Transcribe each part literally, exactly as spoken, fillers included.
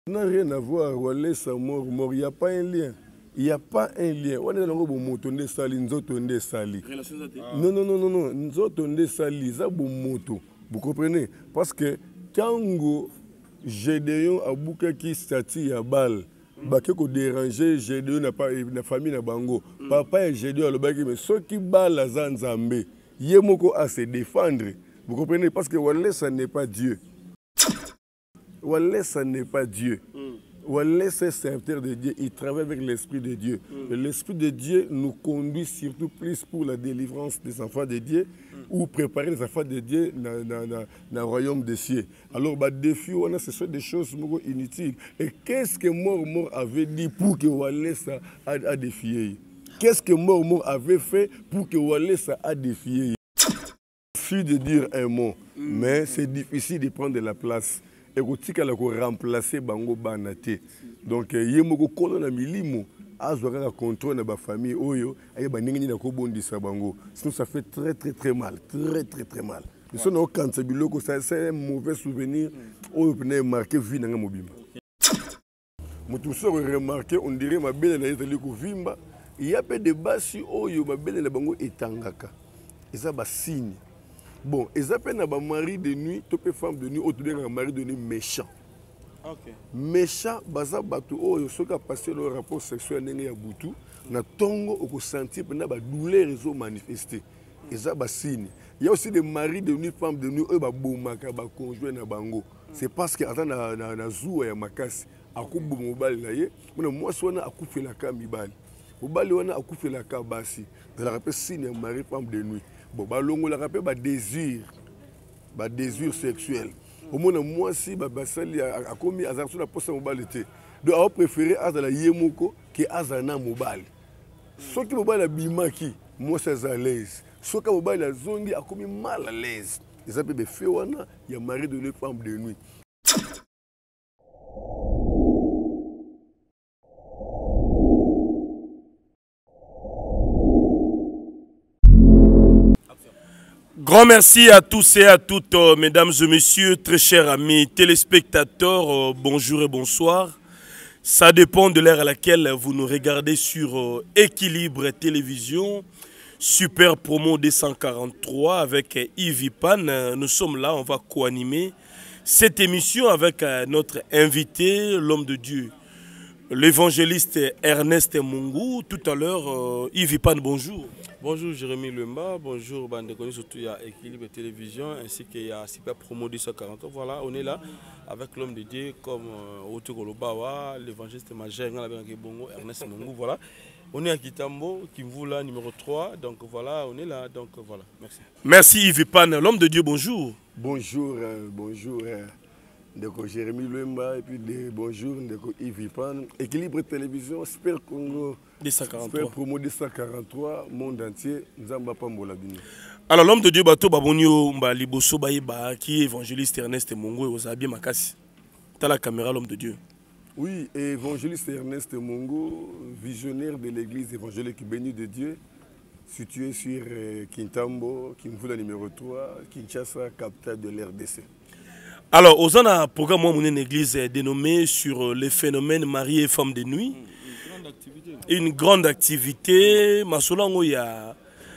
Ça n'a rien à voir. Walesa mort, mort. Il n'y a pas un lien. Il n'y a pas un lien. On est dans le moto de sali, nous autres on est sali. Non, non, non, non, non. Nous autres on est sali. Ça bon moto. Vous comprenez? Parce que quand Gédéon a bouqué qui statue à balle, baké ko déranger Gédéon n'a pas la famille na bango. Papa et Gédéon le baké mais ceux qui balle la zanzambe, yemoko à se défendre. Vous comprenez? Parce que Walesa n'est pas Dieu. Walesa n'est pas Dieu. Walesa est serviteur de Dieu, il travaille avec l'Esprit de Dieu. Mm. L'Esprit de Dieu nous conduit surtout plus pour la délivrance des enfants de Dieu mm. ou préparer les enfants de Dieu dans le royaume des cieux. Alors, bah, défi, on a, ce sont des choses inutiles. Et qu'est-ce que Mort Mort avait dit pour que Walesa a, a défié? Qu'est-ce que Mort Mort avait fait pour que Walesa a défié? Il suffit de dire un mot, mm. mais c'est difficile de prendre de la place. Et que tu as remplacé Bango Banate. Donc, il y a beaucoup de choses dans milimo. Azoura a contrôle de la famille. Oyo, aye baningini na kobondi sa bango. Sinon, ça fait très très très mal, très très très mal. Mais si on a quand c'est un mauvais souvenir. Oyo peut marqué vie dans mobimba. Moi tout ça remarqué, on dirait ma belle na yetali ko vimba. Il y a peu de basi oyo ma belle na bango etangaka. Et ça ba signe. Bon, ils appellent un mari de nuit, toutes les femmes de nuit, autre un mari de nuit méchant. Okay. Méchant, baza batu oh, ceux qui ont passé leur rapport sexuel n'engagé à boutou, na tongo au senti pendant ba douleur ils ont manifesté. Ils ont signe. Il y a aussi des maris de nuit, femmes de nuit, eux ba bomaka, ba conjoint na bango. C'est parce que attends na na na zoua ya makasi, akubu mobile na ye, moi sona akufe la kamibali. Mobile wana akufe la kabasi. De la rappel signe mari femme de nuit. Bon, bah, l'on a rappelé bah désir, bah désir sexuel. Au moins moi si bah basali a commis hasard sur la poste mobilité. Donc on préféré azala yemoko que azana mobile. Ce qui mobile a bimaki, moi c'est à l'aise. Ce qui mobile a zongi a commis mal à l'aise. Ils appellent des féwana, il y a mari de les femmes de nuit. Grand merci à tous et à toutes, euh, mesdames et messieurs, très chers amis téléspectateurs, euh, bonjour et bonsoir. Ça dépend de l'heure à laquelle vous nous regardez sur euh, Équilibre Télévision, Super Promo deux cent quarante-trois avec euh, Yves Pan. Euh, nous sommes là, on va co-animer cette émission avec euh, notre invité, l'homme de Dieu, l'évangéliste Ernest Mungu. Tout à l'heure, euh, Yves Pan, bonjour. Bonjour Jérémy Lemba, bonjour Bande Connu, surtout il y a Équilibre Télévision ainsi qu'il y a Super Promo deux cent quarante. Voilà, on est là avec l'homme de Dieu comme Oto Kolobawa, l'évangéliste majeur Ernest Mungu. Voilà, on est à Kitambo, Kimvula numéro trois. Donc voilà, on est là. Donc voilà, merci. Merci Yves Pan, l'homme de Dieu, bonjour. Bonjour, euh, bonjour. Euh... Donc Jérémy Lemba et puis de, bonjour donc Yves Pan, Équilibre Télévision, Super Congo, Super Promo deux cent quarante-trois, monde entier, Nzamba Pambola Bino. Alors l'homme de Dieu Bato Babonio Mba Liboso Baïba qui est évangéliste Ernest Mungu et Ozabi Makasi. T'as la caméra l'homme de Dieu. Oui, évangéliste Ernest Mungu, visionnaire de l'église évangélique bénie de Dieu, situé sur euh, Kintambo, Kimvula numéro trois, Kinshasa, capitale de l'R D C. Alors, aux ans, un programme mon église est dénommé sur les phénomènes mariés et femmes de nuit. Une grande activité. Une grande activité. Masolango, il y a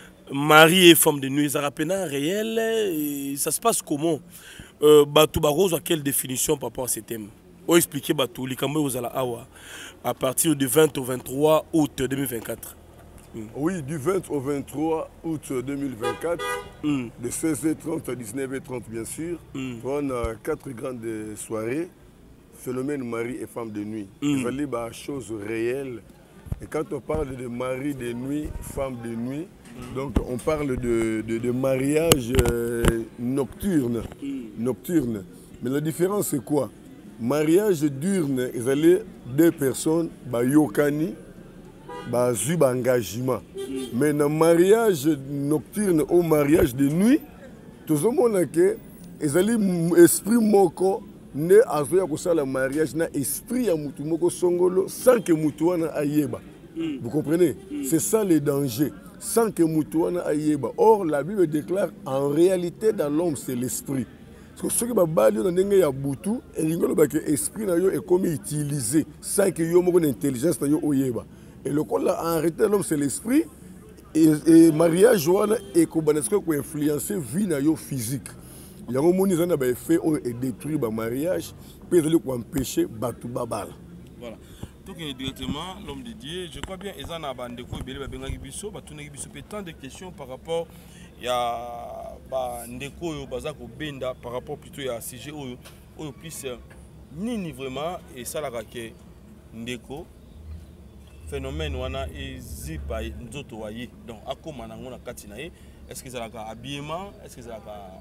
mariés et femmes de nuit. Ça rappelle un réel. Et ça se passe comment? euh, Batou Barroso, à quelle définition par rapport à ces thèmes? Ou expliquer Batou, Likambo Ozala Awa, à partir du vingt au vingt-trois août deux mille vingt-quatre. Oui, du vingt au vingt-trois août deux mille vingt-quatre, mm. de seize heures trente à dix-neuf heures trente bien sûr, mm. on a quatre grandes soirées, phénomène mari et femme de nuit. Mm. Il fallait des choses réelles. Et quand on parle de mari de nuit, femme de nuit, mm. donc on parle de, de, de mariage euh, nocturne, mm. nocturne. Mais la différence c'est quoi? Mariage diurne, il fallait deux personnes, bah, yokani, bazu engagement. Mais dans le mariage nocturne ou mariage de nuit, tout le monde a que l'esprit moko ne azoya kosala mariage na esprit ya mutu moko songolo sans que mutu wana ayeba. Vous comprenez? C'est ça le danger. Sans que mutu wana ayeba. Or la Bible déclare en réalité dans l'homme c'est l'esprit. Parce que ceux qui bali on ndenge ya butu elingolo ba que esprit na yo est comme utilisé sans que yo moko intelligence na yo oyeba. Et le col là en réalité l'homme c'est l'esprit et, et mariage wana et ko banesko ko influencer vie na yo physique. Il y a un monde qui a fait et détruit le mariage pour empêcher batu babal. Voilà. Donc directement l'homme de Dieu, je crois bien ils en a bandeko ibele ba benga biso ba tuna biso tant de questions par rapport ya ba ndeko yo baza ko benda par rapport plutôt ya sujet oyo oyo plus nini vraiment et ça la que ndeko phénomène wana ezipa nzoto waye donc akoma nango na kati na ye est-ce que ça la habillement est-ce que ça la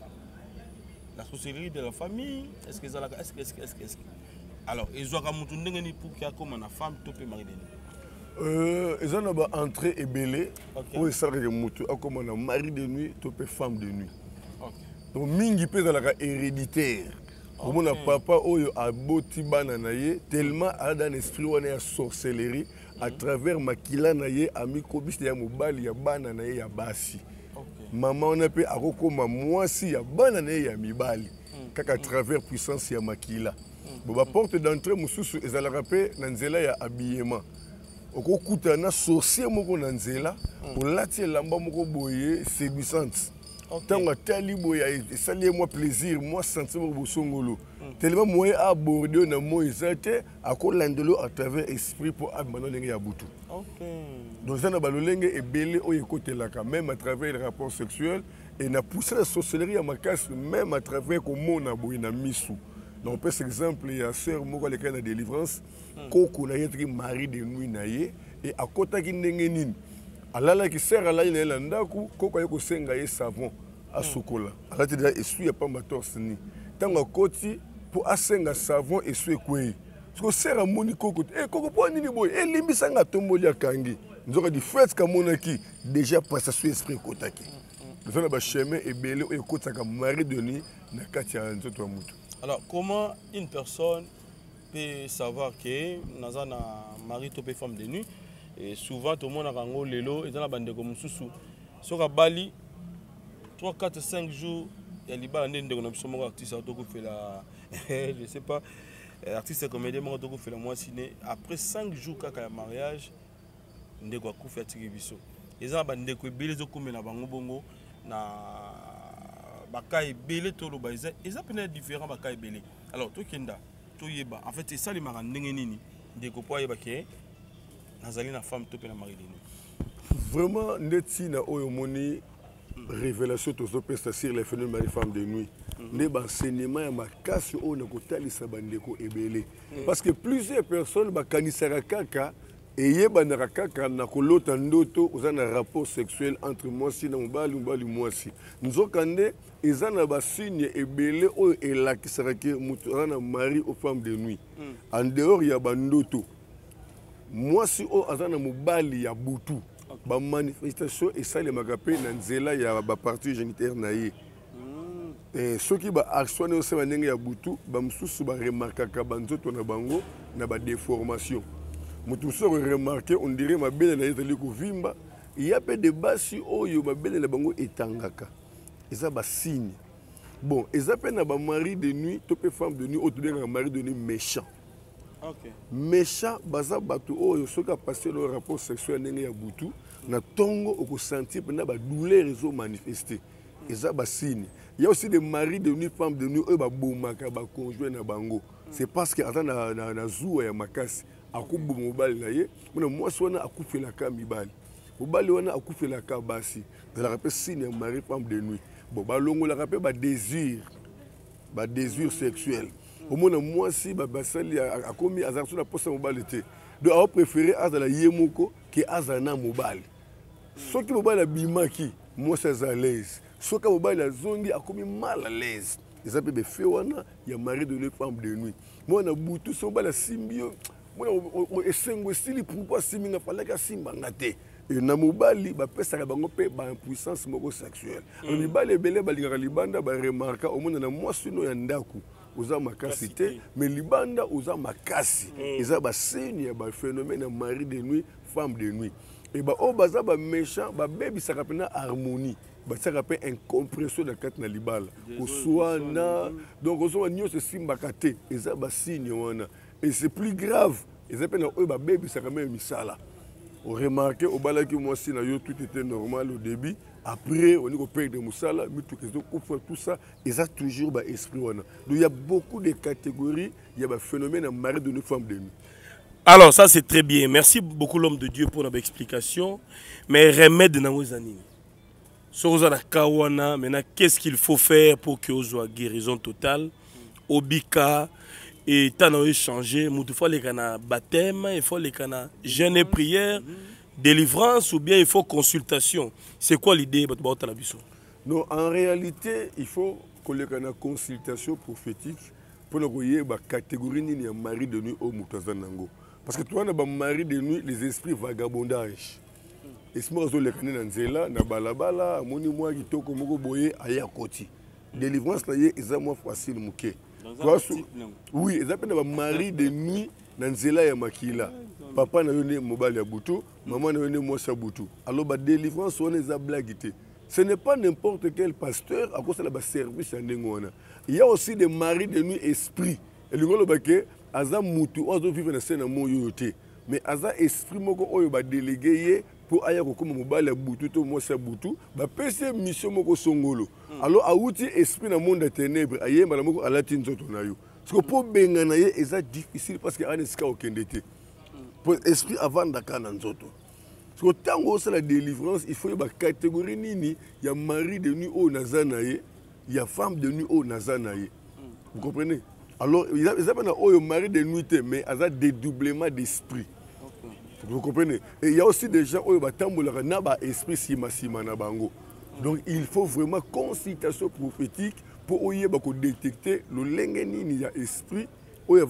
la sorcellerie de la famille est-ce que ça la est-ce que est-ce que est-ce que alors ils ont kamutu ndenge ni pour qu'il y a comme na femme topé mari de euh ils ont ba entrée et belé ou ça que mutu comme na mari de nuit topé femme de nuit. OK. Donc mingi pe la héréditaire. Comme on a papa oyo aboti bana na ye tellement a dans l'esprit on est sorcellerie à travers makila na ye ami kobis ya mobali ya bana na ye ya basi. Maman on a pu akokoma mwasi ya bana na ye ya mibali kaka à travers puissance ya makila. Bon ba porte d'entrée mususu ezalaka pe na nzela ya habillement. Okokuta na sorcier moko na nzela olati elamba moko boye séduisante. Tant que tali boya sali moi plaisir moi sentiment bosongolo. Tellement moi aborder na moi ezate akolandelo à travers esprit pour abandon ndenge ya butu. OK. Donc ça na balolenge ebele oyekotelaka même à travers les rapports sexuels et na pousser la sorcellerie à makasi même à travers comment na boye na misu. Donc, par exemple, il y a un sœur qui a été délivrance, qui a été mari de nuit et à côté de Nengenin. Alors, qui sert à la Landaku, qui a été un savon à Sokola. Alors, il y a pas de torse. Tant que côté pour un savon et suer quoi. Parce que sert à Moni Koko, et Koko pour un boy, et Limbisanga Tombolia Kangi. Nous avons dit fête comme Monaki, déjà passé sur l'esprit Kotaki. Nous avons un chemin et belé et Kotaka mari de nuit, na Katia Nzoto Amutu. Alors, comment une personne peut savoir que nous avons un mari ou femme de nuit et souvent tout le monde a un lelo et dans la bande comme sous sur à Bali trois quatre cinq jours il y a les balles de nous artiste qui fait la je sais pas artiste comédien qui fait la mois ciné après cinq jours quand il y a mariage ndeko ko fait tikibiso et ça bande ko belezo comme na bango bongo na bakai belé tolo baisa ils appellent différents bakai belé alors to kenda to yeba en fait c'est ça les marans ndenge nini ndeko po yeba ke nazali na femme to pe na mari dini vraiment ndeti na oyo moni révélation to so sur les phénomènes mari femme de nuit ne ba enseignement ya makasi o na kotalisa bandeko ebele parce que plusieurs personnes bakanisaka kaka et yeba kaka na kolota ndoto uzana rapport sexuel entre moi si na mobali mobali moi si nzokande ezana ba signe ebele o elakisaka ke mutu ana mari aux femmes de nuit en dehors ya bandoto moi si o azana mobali ya butu ba manifestation et ça les magape na nzela ya ba partie génitaire na ye et ceux qui ba action ne se banenge ya butu ba msusu ba remarquaka banzoto na bango na ba déformation. Mutu so remarqué on dirait ma belle na yezali ko vimba il y a peu de basi oyo ba belle na bango etangaka eza ba signe bon eza pe na ba mari de nuit to pe femme de nuit auto de mari de nuit méchant. OK. Méchant baza batu oyo soka passer le rapport sexuel ndenge ya butu na tongo oko sentir na ba douleur ezo manifester eza ba signe. Il y a aussi des maris de nuit femmes de nuit eux ba bomaka ba conjoint na bango c'est parce que attend na na zuwa ya makasi akubu mobali na ye mona mwasi wana akufelaka mibali mobali wana akufelaka basi la rappel signe mari femme de nuit bon balongo la rappel ba désir ba désir sexuel au mona mwasi ba basali akomi azarsu na posa mobali te donc a préféré azala yemoko que azana mobali soki mobali abimaki mwasi à l'aise soki mobali azongi akomi mal à l'aise ils appellent des faits wana ya mari de nuit femme de nuit moi na butu so bala simbio moi esengo stili pourquoi siminga palaka simbanga te et na mobali ba pesa bango pe ba impuissance moko sexuelle on mibali ebele balingaka libanda ba remarka au monde na mwasi no ya ndaku oza makasi te mais libanda oza makasi eza ba signe ya ba phénomène ya mari de nuit femme de nuit et ba o baza ba méchant ba bebi ça rappelle harmonie ba ça rappelle une compression de quatre na libala oswana donc oswa nyo se simba kate et ça ba signe wana et c'est plus grave et ça pena o ba bebi ça rappelle misala on remarqué au balaki moi si na yo tout était normal au début après on est au père de musala mais tout tout ça et ça toujours ba esprit wana donc il y a beaucoup de catégories il y a ba phénomène mari de nos femmes de nuit. Alors ça c'est très bien. Merci beaucoup l'homme de Dieu pour notre explication. Mais remède dans vos années. Sur la kawana, maintenant qu'est-ce qu'il faut faire pour que vous soyez guérison totale? Obika et t'as changé. Il faut les cana baptême, il faut les cana jeûne et prière, délivrance ou bien il faut consultation. C'est quoi l'idée? Non, en réalité il faut que les cana consultation prophétique pour nous voyez la catégorie ni mari de nuit au Moutazanango. Parce que toi, on mari de nuit, les esprits vagabondage. Et si moi, je les connais dans Zela, na balabala, moni moi qui toko moko boye aya koti. Délivrance là, ils ont moins facile mouké. Oui, ils appellent un mari de nuit dans Zela ya makila. Papa n'a eu mobile ya butu, maman n'a eu moi sa butu. Alors la délivrance on les a blaguité. Ce n'est pas n'importe quel pasteur à cause de la service à Ndengona. Il y a aussi des maris de nuit esprit. Et le gars le aza mutu ozo vivre na scène mo yoté mais aza esprit moko oyo ba délégué pour aya ko comme mobile ya butu to mo sa butu ba pese mission moko songolo alors awuti esprit na monde de ténèbres ayemba na moko alati nzoto na yo parce que pour bengana ye eza difficile parce que ane sika okendete pour esprit avant d'akana nzoto parce que tango c'est la délivrance il faut ba catégorie nini ya mari de nuit o nazana ye ya femme de nuit o nazana ye vous comprenez. Alors, ils ont un mari de nuit, mais ils ont un dédoublement d'esprit. Okay. Vous comprenez? Et il y a aussi des gens qui ont un esprit sima sima na bango. Donc, il faut vraiment consultation prophétique pour détecter le lengeni ni esprit. On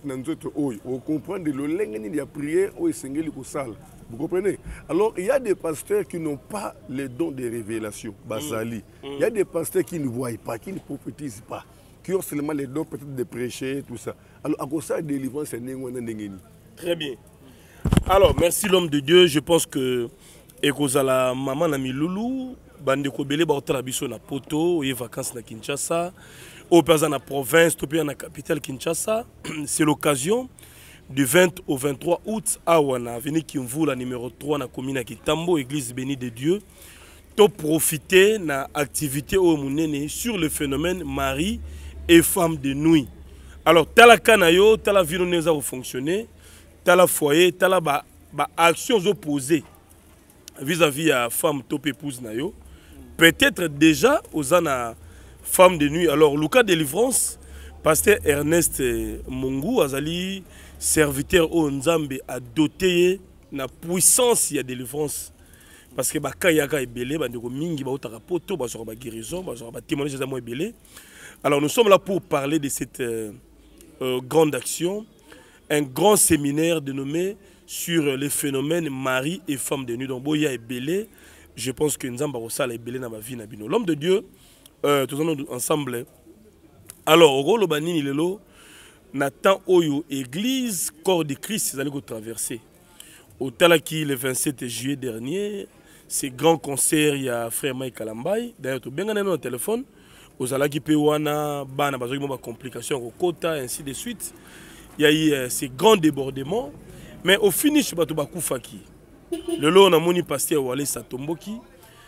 comprend le lengeni ni prière ou sengeli ko sala. Vous comprenez? Alors, il y a des pasteurs qui n'ont pas les dons de révélation, basali. Mm. Mm. Il y a des pasteurs qui ne voient pas, qui ne prophétisent pas, qui ont seulement les dons peut-être de prêcher, tout ça. Alors, à cause de la délivrance, c'est Nengeni. Très bien. Alors, merci l'homme de Dieu. Je pense que Ekozala maman Nami Loulou, Bandeko Bele, Baotala Biso na Poto, et vacances na Kinshasa, au dans la province, tout dans la capitale Kinshasa. C'est l'occasion du vingt au vingt-trois août à Wana, venu Kimvu, la numéro trois, na commune Kitambo, église bénie de Dieu. To profiter na activité au Mounene sur le phénomène mari et femme de nuit. Alors, tala kanayo, tala viloneza va fonctionner, tala foyer, tala ba, ba actions opposées vis-à-vis à femme top épouse nayo. Peut-être déjà aux ana femme de nuit. Alors, le cas de délivrance, pasteur Ernest Mungu Azali, serviteur au Nzambe, a doté na puissance ya délivrance. Parce que baka yaka ebele bandeko mingi ba otaka poto ba ba guérison ba ba témoignage za mo ebele. Alors nous sommes là pour parler de cette euh, euh, grande action, un grand séminaire dénommé sur les phénomènes mari et femme de nuit. Donc boya ebele, je pense que Nzamba osala ebele na ba vie na bino. L'homme de Dieu euh, tous ensemble. Alors au rôle banini lelo Nathan Oyo église corps de Christ allait traverser. Au Talaki le vingt-sept juillet dernier, c'est grand concert, il y a frère Mike Kalambay. D'ailleurs, tu as bien gagné un téléphone. Aux Alaki Pewana, Bana, il y a des complications au quota, ainsi de suite. Il y a eu euh, ces grands débordements. Mais au finish, il y a Faki. Le lot, on a mon pasteur Wale Satomboki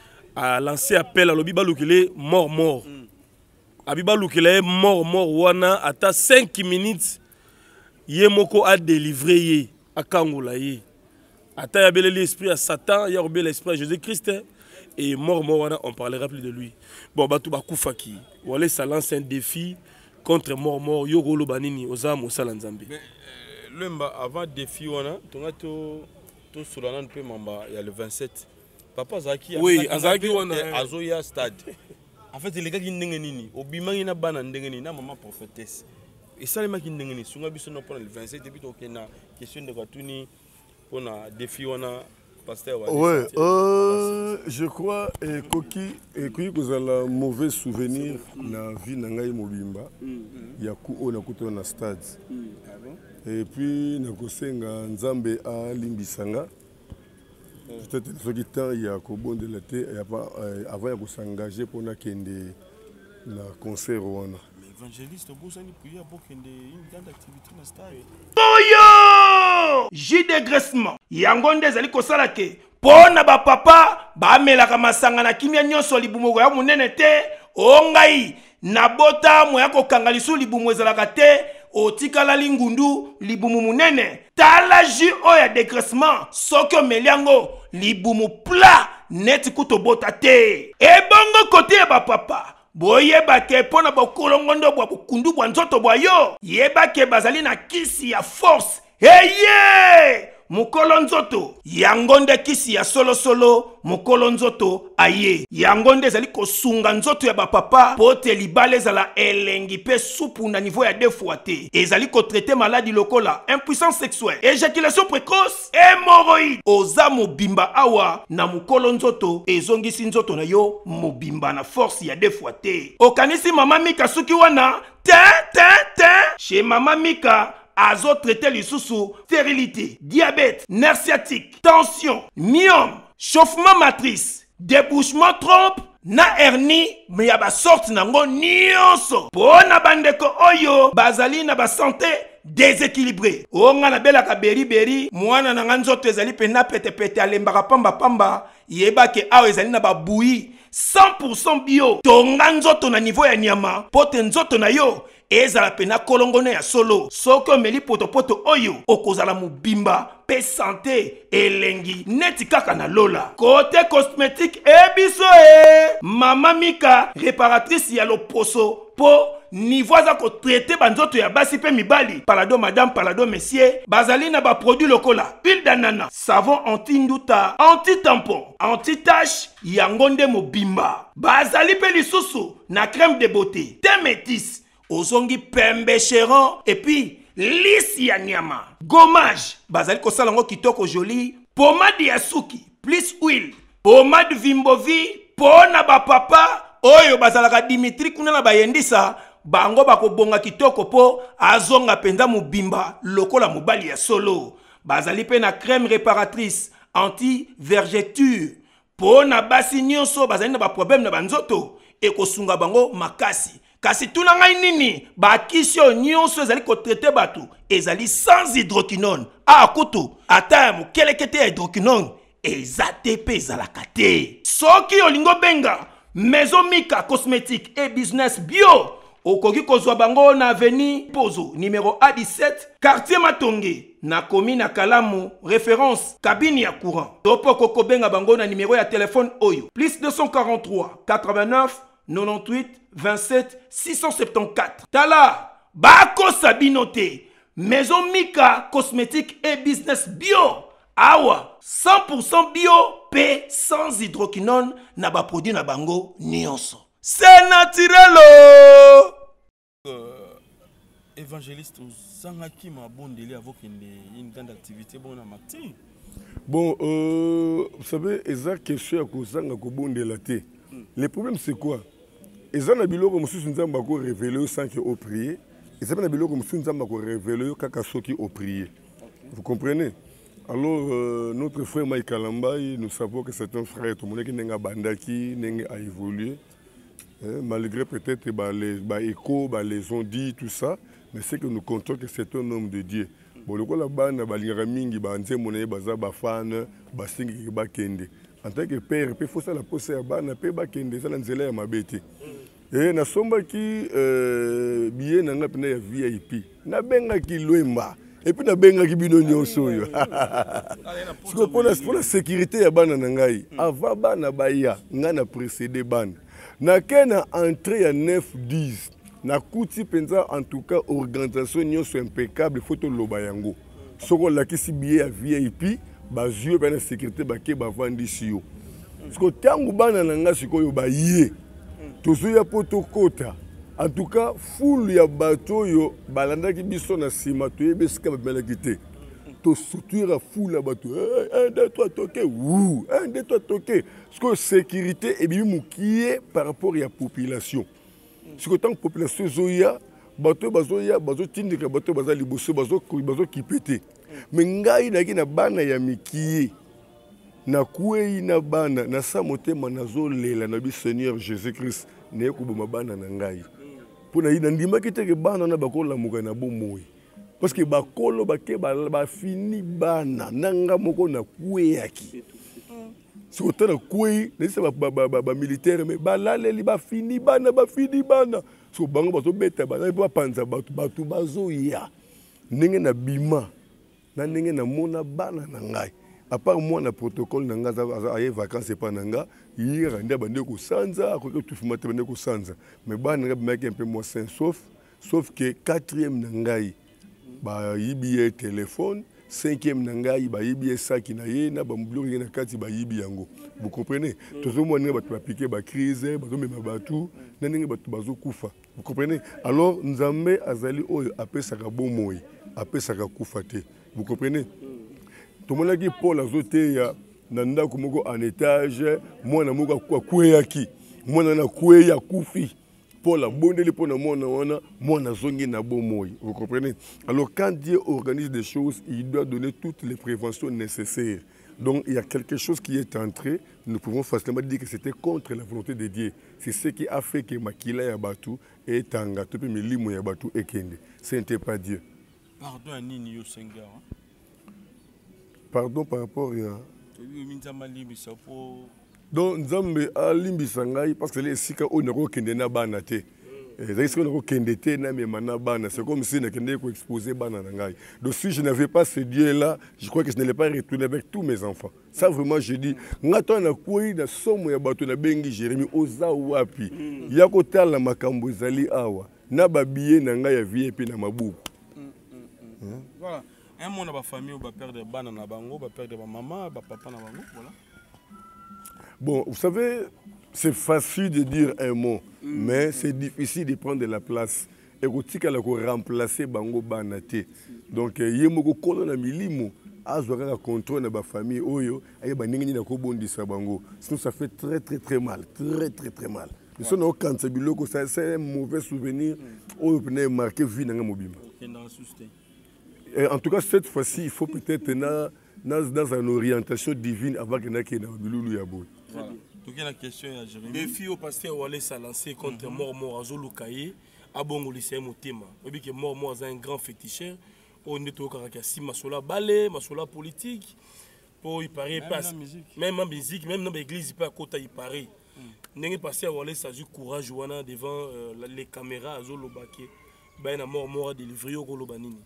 a lancé appel à l'Obiba Lukele mort, mort. Abiba Lukele mort, mort, Wana, à cinq minutes, Yemoko a délivré à Kangola. Attends, il y a l'esprit à Satan, il y a l'esprit à Jésus-Christ. Et mort, mort, on parlera plus de lui. Bon, Batou Bakoufaki. Voilà, ça lance un défi contre mort, mort, Yoro Lobanini, Ozam, Osala Nzambe. Mais, avant le défi, on a tout sur la langue, il y a le vingt-sept. Papa Zaki, oui, Azaki, on a Azoya Stade. En fait, les gars qui n'ont pas de bimang, ils n'ont pas de maman prophétesse. Et ça, les gens qui n'ont pas de le vingt-sept, depuis qu'il y a une question de Gatuni. On a défi, on a pasteur. Oui, euh, je crois que vous avez un mauvais souvenir de la vie de Nangaï Mobimba. Il y a un stade. Et puis, nous avons un Nzambe à Limbisanga. Peut-être ce qui temps il y a bon de l'été avant de s'engager pour na kende na concert wana. Évangéliste bosani prier pour kende une grande activité na stade. Oyo! J dégraissement. Yango ndezali kosala ke pona ba papa ba melaka masanga na kimia nyonso libumo ya munene te ongai na bota moya kokanga lisu libumo ezalaka te otikala lingundu libumu munene tala ji oya dégraissement soko meliango libumu pla neti kuto bota te ebongo kote ba papa boyeba ke pona bokolongondo bwa bukundu bwa nzoto bwa yo yeba ke bazali na kisi ya force heye mukolo nzoto yango nde kisi ya solo solo mukolo nzoto aye yango nde ezali kosunga nzoto ya bapapa po te libala ezala elengi pe supu na niveau ya deux fois te ezali kotraite maladi lokola impuissance sexuelle éjaculation précoce hémorroïde oza mobimba awa na mukolo nzoto ezongisi nzoto na yo mobimba na force ya deux fois te okanisi mama Mika suki wana te te te chez mama Mika azo traité lisusu stérilité, diabète, nerf sciatique, tension, myome, chauffement matrice, débouchement trompe, na hernie, mais y'a ba sorte nango nyonso. Pona bandeko oyo, bazali na ba santé déséquilibré. Onga na bela ka beri beri, mwana na nganzoto ezali pena pete pete alembaka pamba pamba, yeba ke awo ezali na ba bouilli cent pour cent bio. Tonga nzoto na niveau ya nyama, pote nzoto na yo. Ezala pena kolongone ya solo soko meli poto poto oyo okozala mubimba pe santé elengi neti kaka na lola côté cosmétique ebiso e mama Mika réparatrice ya loposo po niveau za ko traiter banzoto ya basi pe mibali palado madame palado monsieur bazali na ba produit lokola huile d'ananas savon anti-nduta anti-tampon anti-tache yangonde mobimba bazali pe lisusu na crème de beauté thé métis ozongi pembe chéron et puis lisse ya nyama gommage bazali kosala ngo kitoko joli pomade ya suki plus huile pomade vimbovi pona ba papa oyo bazalaka Dimitri kuna na bayendisa bango bakobonga kitoko po azonga penza mubimba lokola mobali ya solo bazali pe na crème réparatrice anti vergeture pona basi nyonso bazali na ba problème na banzoto ekosunga bango makasi kasi tuna ngai nini bakisio nyonso ezali kotraite bato ezali sans hydroquinone a kutu ata mokelekete ya hydroquinone eza te pe ezalaka te soki olingo benga Maison Mika cosmétique et business bio okoki kozwa bango na avenue Pozo numéro A dix-sept quartier Matonge na commune na Kalamu référence cabine ya courant topo koko benga bango na numéro ya téléphone oyo plus deux cent quarante-trois quatre-vingt-neuf quatre-vingt-huit vingt-sept six cent soixante-quatorze. Tala, Bako Sabinote, Maison Mika cosmétique et business bio. Awa, cent pour cent bio, P sans hydroquinone, na ba produit na bango nyonso. C'est naturel. Euh, évangéliste, Zangaki m'a bon délai avec une grande activité bon à Martin. Bon, euh, vous savez, exact question à cause de bon délai. Le problème c'est quoi? Et ça, na biloko mususu nzamba ko révéler sans que au prier. Et ça, na biloko mususu nzamba ko révéler kaka soki au prier. Vous comprenez? Alors euh, notre frère Mike Kalambai, nous savons que c'est un frère tout le monde qui n'a bandaki, n'a évolué. Hein, malgré peut-être bah, les bah, échos, bah, les ont dit tout ça, mais c'est que nous comptons que c'est un homme de Dieu. Bon, le quoi la bande, bah, les ramingi, bah, nze moné, bah, za, bah, fan, bah, singi, bah, kende. En tant que père, il faut ça la poser à bas, n'a pas bah, kende, ça n'enzele à ma bête. Et na somba qui euh, bien n'a pas na V I P, na benga qui loemba. Et puis, na benga ki bino nyonso yo. Pour la pour la sécurité ya bana nangai, avant bana baya, nga na précédé ban. Na kena entrée à neuf dix. Na kuti penza en tout cas organisation nyonso impeccable photo loba yango. Soko la kisi billet ya V I P, ba jure bana sécurité ba ke ba vandi siyo. Parce que tangu bana nanga sikoyo ba yé. Tozo ya poto kota. En tout cas, foule ya bateau yo balanda ki biso na sima to yebe sika ba bela kité. To structure foule ya bateau. un deux trois toqué. Ouh, un deux trois toqué. Parce que sécurité et bien moukié par rapport à la population. Parce que tant que population zoya, bateau bazoya, bazo tindika bateau baza liboso bazo bazo kipete. Mais ngai na ki na bana ya mikié. na kwei na bana na sa motema nazolela na bi Seigneur Jésus-Christ ne kuboma bana na ngai pona ina ndimaki teke bana na bakola muka na bomoi parce que bakolo bake ba fini bana nanga moko na kweyaki si otana kwei nese ba ba ba militaire mais balaleli ba fini bana ba fini bana so bango bato beta bana ba panza bato bato bazoya ndenge na bima na ndenge na mona bana na ngai à part moi na protocole na nga aye vacances pas nanga yira ndia bande ko sanza akoke tout fumate bande ko sanza mais bana nga bimaki un peu moins sain sauf sauf que quatrième na ngai ba yibi téléphone cinquième na ngai ba yibi saki na ye na ba mbulori na kati ba yibi yango vous comprenez tout le monde ba ba piquer ba crise ba zo mema batu na ndenge batu bazo kufa vous comprenez alors nzambe azali oyo apesaka bomoi apesaka kufa te vous comprenez tout le monde qui Paul azote ya nanda kumoko en étage mwana moko kwa kweyaki mwana na kweya kufi Paul a bondeli pour na mwana wana mwana zongi na bomoi vous comprenez alors quand Dieu organise des choses il doit donner toutes les préventions nécessaires donc il y a quelque chose qui est entré nous pouvons facilement dire que c'était contre la volonté de Dieu c'est ce qui a fait que makila ya batu et tanga to pe milimo ya batu ekende ce n'était pas Dieu pardon à nini yo senga pardon par rapport à donc Nzambe a limbisa ngai parce que les sika o nako kende na bana te les sika nako kende te na mema na bana c'est comme si na kende ko exposer bana na ngai donc si je n'avais pas ce Dieu là je crois que je n'allais pas retourner avec tous mes enfants ça vraiment je dis ngato na koi na somo ya bato na bengi Jérémie oza wapi ya ko tala makambo zali awa na babiye na ngai ya vie pe na mabuku voilà un monde ba famille ou ba père de bana na bango ba père de maman ba papa na bango voilà. Bon, vous savez, c'est facile de dire un mot, mm. mais c'est difficile de prendre de la place. Et que tu as remplacé bango banate. Donc, il y a beaucoup de colonnes à milimo. Azouara contrôle de la famille oyo aye baningini na ko bondisa bango. Sinon ça fait très très très mal, très très très mal. Mais ça n'a aucun biloko ça c'est un mauvais souvenir oyo peut marquer vie na mobima. En tout cas cette fois-ci, il faut peut-être na dans une orientation divine avant que na ke na bilulu ya boy. Voilà. Donc il y a la question à Jérémie. Défi au pasteur Wallace a lancé contre Mort Mort Azolukaye à Bongo lycée Motema. On dit que Mort Mort est un grand féticheur. On est au Caracas, si masola ballet, masola politique. Pour y paraît pas. Même en musique, même dans l'église, il peut à côté y paraît. N'est pas pasteur Wallace a eu courage devant euh, les caméras Azolobake. Ben Mort Mort a délivré au Golobanini.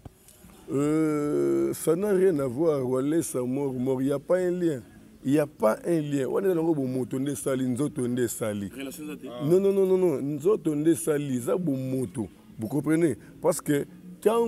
Euh, ça n'a rien à voir. Wallace a Mort Mort, il n'y a pas un lien. Il n'y a pas un lien. On est dans le moto de sali, nous autres on est sali. Non non non non non, nous autres on est sali, ça bon moto. Vous comprenez? Parce que quand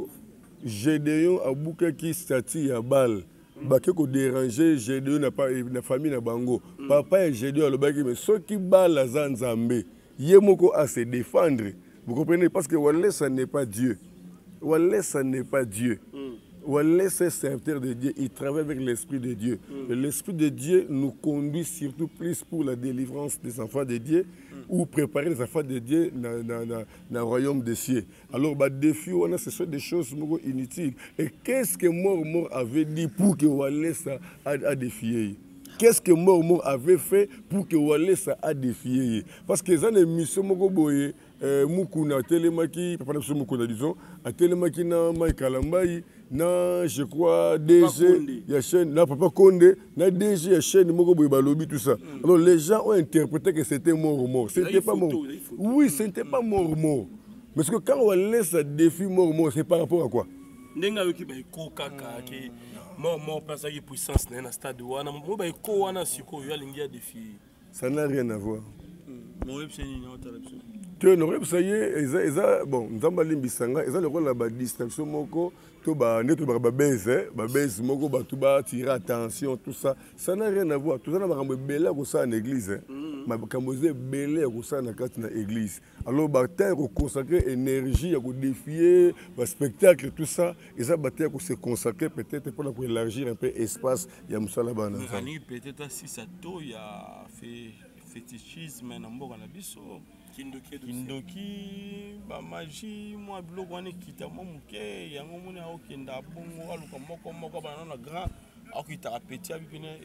Gédéon a bouqué qui statue à balle, baké ko déranger Gédéon n'a pas la famille na bango. Papa et Gédéon le baké mais ceux qui balle la Zanzambe, yemoko à se défendre. Vous comprenez? Parce que Wallace ça n'est pas Dieu. Wallace ça n'est pas Dieu. Wallace est serviteur de Dieu, il travaille avec l'Esprit de Dieu. Mm. L'Esprit de Dieu nous conduit surtout plus pour la délivrance des enfants de Dieu mm. ou préparer les enfants de Dieu dans le royaume des cieux. Alors, bah, défi, on a, ce sont des choses inutiles. Et qu'est-ce que Mort Mort avait dit pour que Wallace a, a défié? Qu'est-ce que Mort Mort avait fait pour que Wallace a défié? Parce que les émissions Mogoboye, Mukuna, Télémaki, papa de Mukuna, disons, à Télémaki, Mike Alambaye, na je crois D G il y a chaîne na papa Condé na D G il y a chaîne moko boy balobi tout ça mm. Alors les gens ont interprété que c'était mort mort c'était pas mort oui c'était pas mort mort mais que quand on laisse un défi mort mort c'est par rapport à quoi ndenga yoki ba ko kaka ke mort mort parce que puissance na stade wana mo ba ko wana siko yo alingia défi ça n'a rien à voir mon web c'est une autre option que no ça y est eza bon nzamba limbisanga eza le rôle la ba distraction moko to ba neto ba baiser ba baiser moko ba tout ba tirer attention tout ça ça n'a rien à voir tout ça na ba belé ko ça en église ma kamboze belé ko ça na kati na église alors ba terre ko consacrer énergie ko défier ba spectacle tout ça et ça ba terre ko se consacrer peut-être pour la élargir un peu espace ya musala bana peut-être si ça to ya fait fétichisme na mboka na biso kindoki kindoki ba magie moi biloko wana kita mo muke yango mona okenda bongo aluka moko moko bana na grand akita petit abi pene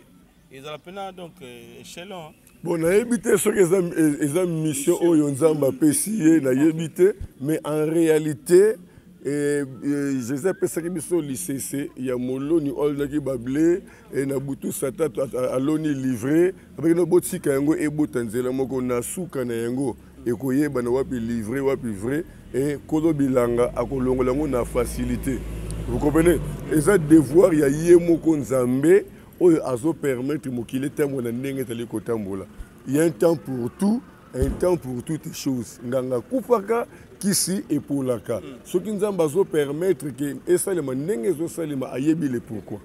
Ils ont la donc échelon. Bon, on a évité ce que les mission où on a apprécié, on a évité, mais en réalité, et, et, je sais pas ce que c'est au lycée, il y a mon lot, ni all qui bablé, et na butu sata à l'oni livré, avec nos bottes qui ont et botanzela, moi qu'on a sous kanayango, et qu'on y est ben wapi livré, wapi vrai, et kodo bilanga, à kolongo lango na facilité. Vous comprenez? Et ça devoir, il y a yemo kon zambé. Il y a un temps pour tout, un temps pour toutes les choses. Nganga kupaka kisi et pour la cas. Ce qui nous a permettre que et ça les manenges ça les ayebi le pourquoi.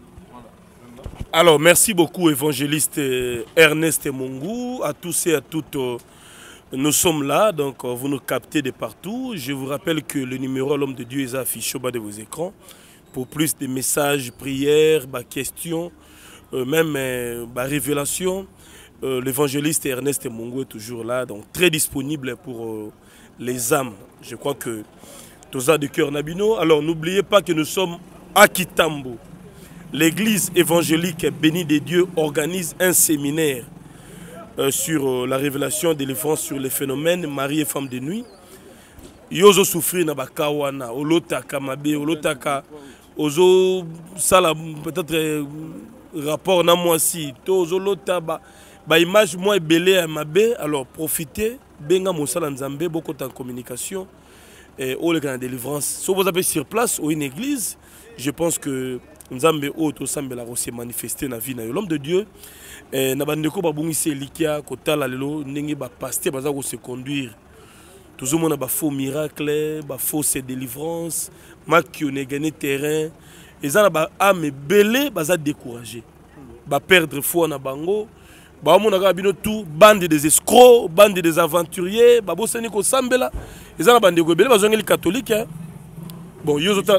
Alors merci beaucoup évangéliste Ernest Mongou, à tous et à toutes. Nous sommes là, donc vous nous captez de partout. Je vous rappelle que le numéro l'homme de Dieu est affiché au bas de vos écrans. Pour plus de messages, prières, bah, questions, euh, même euh, bah, révélations, euh, l'évangéliste Ernest Mongou est toujours là, donc très disponible pour euh, les âmes. Je crois que Toza de Cœur Nabino. Alors n'oubliez pas que nous sommes à Kitambo. L'église évangélique Bénie des Dieux organise un séminaire euh, sur euh, la révélation de l'enfance sur les phénomènes Marie et femme de nuit. Yozo souffrir na bakawana, olotaka mabe, olotaka ozo sala peut-être rapport na moi si, to ozo lota ba ba image moi belé à mabe, alors profitez, benga mosala nzambe, beaucoup en communication et au le grand délivrance. Si vous avez sur place ou une église, je pense que nzambe o to sambela ko se manifester na vie na l'homme de Dieu. Et na bandeko ba bungisi likia kotala lelo ndenge ba pasteur baza ko se conduire. Tout le monde a des faux miracles, des fausses délivrances, des qui ont gagné terrain. Ils ont des âmes belées, ils ont découragé. Ils ont perdre foi dans bango. Ils ont tout, bande des escrocs, bande des aventuriers, ils ont des sambela. Ils ont des belés, ils ont des catholiques. Bon, ils ont des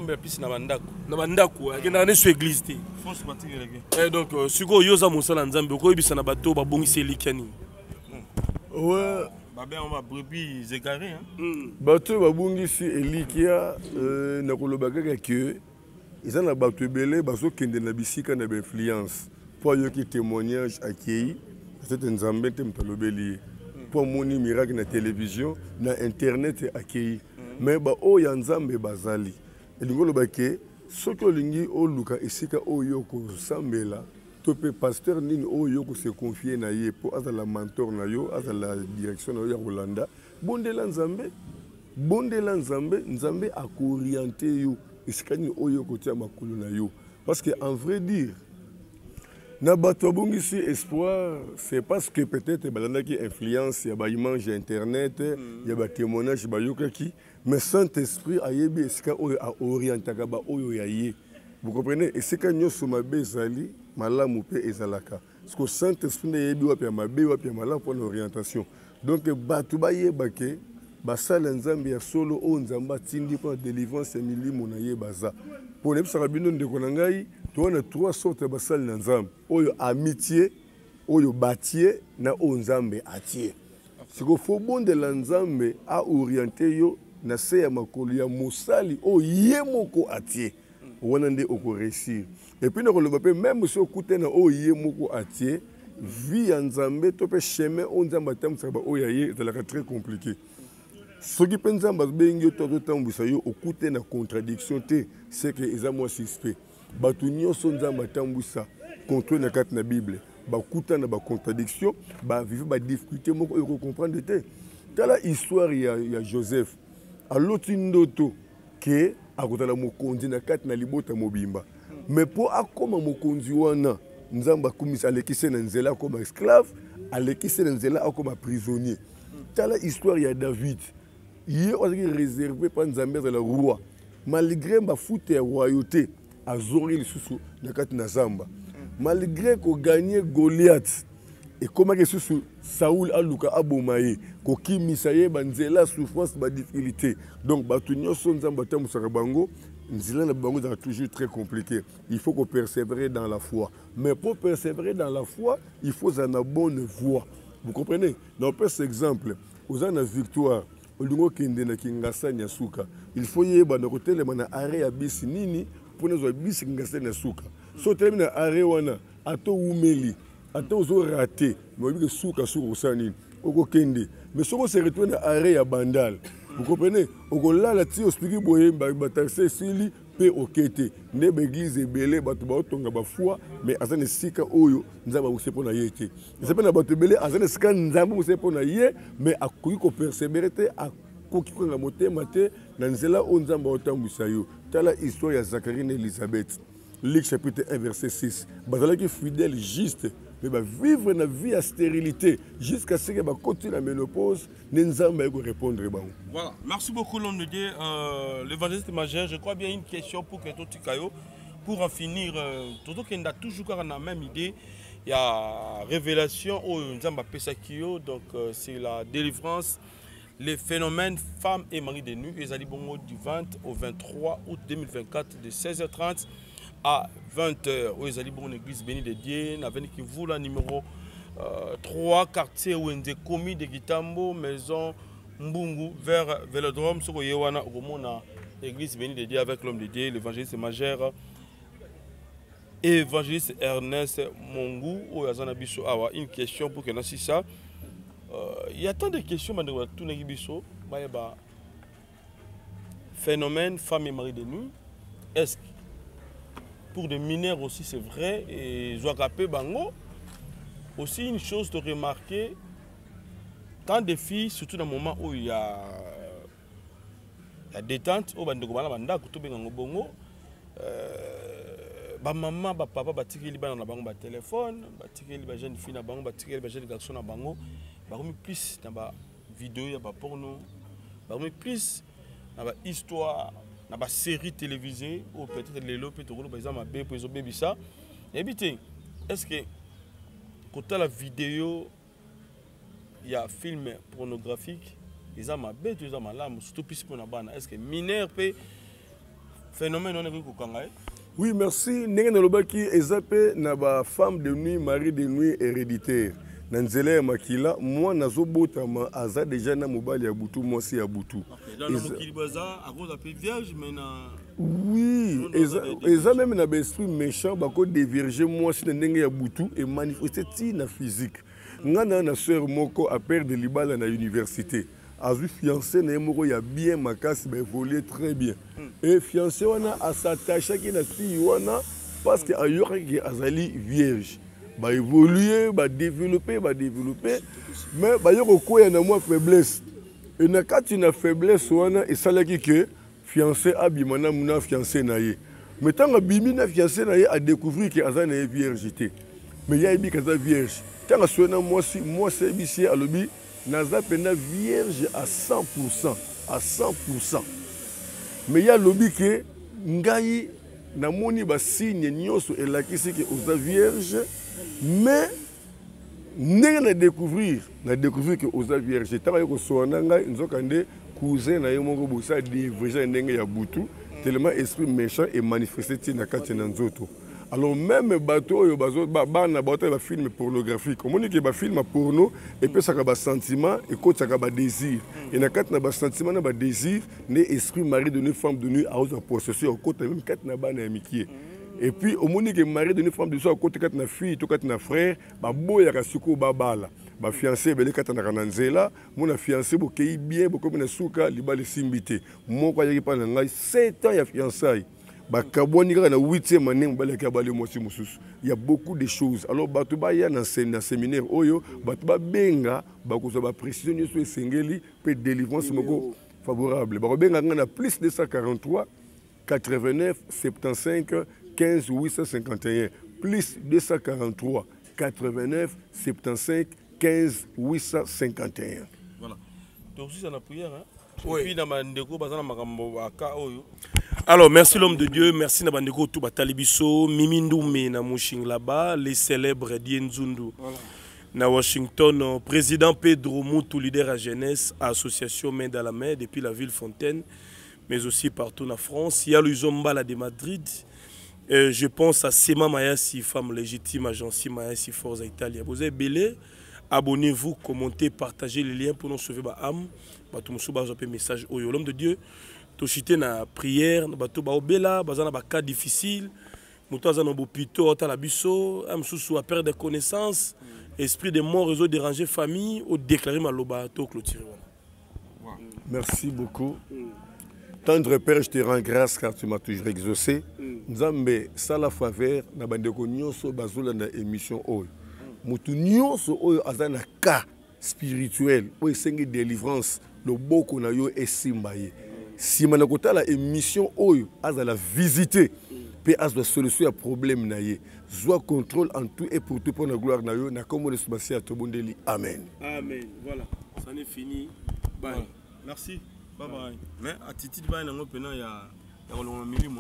bandako, ils ont des églises. Donc, si vous avez des gens qui ont des bateaux, ils ont ouais. On va brebis égarés. Bateau babungisi elikia na kolobaka que ils ont bateau belé baso kende na bisika na influence pour yo ki témoignage accueilli c'est un nzambe te mtalobeli pour moni miracle na télévision na internet accueilli mais ba o ya nzambe bazali elingolobake soki olingi oluka esika oyo ko sambela topé pasteur nini oyo ko se confier na ye pour azala mentor na yo azala direction na yo ya Rolanda bondela nzambe bondela nzambe nzambe a orienter yo esika nini oyo ko tia makulu na yo parce que en vrai dire na bato bongisi espoir c'est parce que peut-être balanda qui influence ya ba image internet ya ba témoignage ba yokaki mais Saint-Esprit ayebi esika oyo a orientaka ba oyo ya ye. Vous comprenez? Et c'est quand nous sommes à Bézali, malamu pe ezalaka. Parce que le Saint-Esprit n'est pas à mabe ou à malamu pour l'orientation. Donc, batuba yebake, basala nzambe ya solo o nzamba tindi pour la délivrance ya milimo na yebaza. Pour les sarabino de konangai, tu as trois sortes de basala nzambe. Oyo amitié, oyo batié, na o nzambe atie. C'est que faut bon de l'nzambe a orienté yo na se ya makolo ya mosali o yemoko atie. Wanande oko réussir. Et puis nous le même si on coûte na o yemoko atie, vie en nzambe to pe chemin on nzamba tam ça ba o yaye c'est très compliqué. Ce qui pense nzamba bengi to to tambisa yo okute na contradiction te, c'est que eza moi suspect. Batu nyonso nzamba tambisa contre na kat na Bible. Ba kuta na ba contradiction, ba vivre ba difficulté moko yo comprendre te. Tala histoire ya ya Joseph. A l'autre ndoto que akotala mokonzi na kati na libota mobimba mais pour akoma mokonzi wana nzamba kumisa alekise na nzela akoma esclave alekise na nzela akoma prisonnier tala histoire ya David ye ozaki réservé par nzambe za la roi malgré ba foute ya royauté azori lisusu na kati na zamba malgré ko gagner Goliath et comment que sous Saoul aluka abomaye ko kimisa ye banzela souffrance ba difficulté donc batu nyonso nzamba tamu sakabango nzila na bango c'est toujours très compliqué il faut qu'on persévérer dans la foi mais pour persévérer dans la foi il faut avoir une bonne voie vous comprenez donc par exemple aux ana victoire olingo kende na kingasa nya suka il faut yeba na kotelema na arrêt ya bisi nini pour nous bisi kingasa nya suka so termine arrêt wana ato umeli ato ozo raté mais que souka souka osani oko kende mais soko se retourne à arrêt ya bandal vous comprenez oko là la ti expliquer boye ba taxer sili pe okete ne ba église ebele bato ba otonga ba foi mais azane sika oyo nzamba muse pona yete c'est pas na bato ebele azane sika nzamba muse pona ye mais akoki ko persévérer te akoki ko nga motema te na nzela o nzamba otambwisa yo tala histoire ya Zacharie et Elisabeth Luc chapitre un verset six bazalaki fidèle juste mais bah vivre une vie à stérilité jusqu'à ce que bah continuer la ménopause n'enzamba eko répondre bah. Voilà, merci beaucoup l'homme de Dieu, euh, l'évangéliste majeur. Je crois bien une question pour que tout Tikayo, pour en finir, tout qui a toujours la même idée. Il y a révélation au Nzamba Pesakio, donc euh, c'est la délivrance, les phénomènes femmes et mari de nuit. Ils allaient bon du vingt au vingt-trois août deux mille vingt-quatre de seize heures trente. À vingt heures, où ils allaient bon l'église bénie de Dieu, n'avait qui vous la numéro euh, trois, quartier où on est commis de Gitambo, maison Mbungu, vers Vélodrome, sur Yewana, au moment l'église bénie de Dieu avec l'homme de Dieu, l'évangéliste majeur, évangéliste Ernest Mongu, où il y a une question pour que nous ça. Il y a tant de questions, mais tout le monde phénomène femme et mari de nuit. Est-ce que pour des mineurs aussi, c'est vrai. Et Zouakapé Bango, aussi une chose de remarquer, tant de filles, surtout dans le moment où il y a la détente, où il y a maman, papa, batikeli ba na bango ba téléphone, batikeli ba jeune fille na bango, batikeli ba jeune garçon na bango, ba remis plus na ba vidéo ya ba porno, ba remis plus na ba histoire. Dans la série télévisée, ou peut-être les lots, peut-être les gens m'appellent pour les bébés ça. Et bien, est-ce que quand la vidéo, il y a un film pornographique, les gens m'appellent, les gens m'appellent, surtout plus pour la banane. Est-ce que mineur peut phénomène on est vu qu'au Oui, merci. N'est-ce pas qui est na femme de nuit, mari de nuit héréditaire. Nanzele ya makila moi nazobota ma aza déjà na mobali ya butu moi si ya butu. Oui, eza même na esprit méchant bako dévierger moi si ndenge ya butu et manifester ti na physique. Ngana na sœur moko a perdre libala na université. Azu fiancé na moko ya bien makasi ba évoluer très bien. Et fiancé wana a s'attacher ki na si wana parce que ayoka ki azali vierge. Bah évoluer, bah développer, bah développer, mais bah yoko quoi y a moi faiblesse. Et na quand tu as faiblesse wana et ça là qui que fiancé abimana muna fiancé naie. Mais tant abimi na fiancé naie a découvrir que azana est viergité. Mais y a ibi kaza vierge. Tant soina moi si moi c'est ici à lobi naza pena vierge à cent pour cent, à cent pour cent. Mais y a lobi que ngai na moni ba signe nyonso elakisi que oza vierge. Mais ndenge na découvrir na découvrir que oza vierge taba yoko soana ngai nzokande cousin na ye moko bosa dévierge ndenge ya butu tellement esprit méchant et manifesté na kati na nzoto. Alors même bateau oyo bazo ba na bateau ba film pornographique on moni que ba film porno et puis ça ka ba sentiment et ko ça ka ba désir et na kati na ba sentiment na ba désir ne esprit mari de une femme de nuit a osa possesser au côté même kati na ba na mikie. Et puis, au moment où le mari d'une femme de soi, côté de na fille, tout côté na frère, bah boya kasuko babala, bah fiancé, belé katana kananzela, mon fiancé bokei bien, beaucoup na souka, liba le simbité. Mon quoi yaki pas ngai sept ans ya fiançailles. Bah kaboni na huitième année, mbale kabale mosi mususu. Il y a beaucoup de choses. Alors bato ba ya na séminaire oyo, bato ba benga, ba ko ba précision nyoso esengeli, pe délivrance moko favorable. Ba benga na plus deux cent quarante-trois quatre-vingt-neuf soixante-quinze quinze huit cent cinquante et un plus deux cent quarante-trois quatre-vingt-neuf soixante-quinze quinze huit cent cinquante et un. Voilà. Donc si c'est la prière hein. Oui. Alors merci l'homme de Dieu, merci Nabandeko Touba Talibiso, Mimindoume na Mouching là-bas, les célèbres Dienzundu. Voilà. Na Washington, président Pedro Moutou, leader à jeunesse, association Main dans la Main depuis la ville Fontaine, mais aussi partout en France. Il y a l'Uzombala de Madrid. Euh, je pense à Sema Mayasi, femme légitime, agence Mayasi Forza Italia. Vous êtes belé, abonnez-vous, commentez, partagez les liens pour nous sauver ma âme. Batou Moussouba a un message au l'homme de Dieu. Tochité na prière, batou ba obela, bazana ba cas difficile. moto aza na bopito ata la biso amsusu a perdre des connaissances esprit de mort réseau déranger famille au déclarer maloba to clôturer voilà. Merci beaucoup. Tendre Père, je te rends grâce car tu m'as toujours exaucé. Nzambe sala faveur na bandeko nyonso bazula na émission oyo. Mutu nyonso oyo azana ka spirituel oyo sengi délivrance loboko na yo esimba ye. Si mana kotala émission oyo azala visiter pe azwa solution ya problème na ye. Zwa contrôle en tout et pour tout pour la gloire na yo na kombo de subasi ya tobondeli. Amen. Amen. Voilà, ça n'est fini. Bye. Voilà. Merci. Bye bye. Mais attitude ba nango pena ya ya kolonga milimo